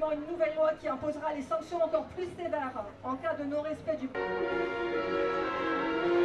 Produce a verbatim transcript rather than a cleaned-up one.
également une nouvelle loi qui imposera les sanctions encore plus sévères en cas de non-respect du...